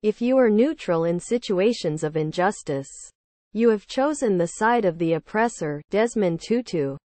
If you are neutral in situations of injustice, you have chosen the side of the oppressor. Desmond Tutu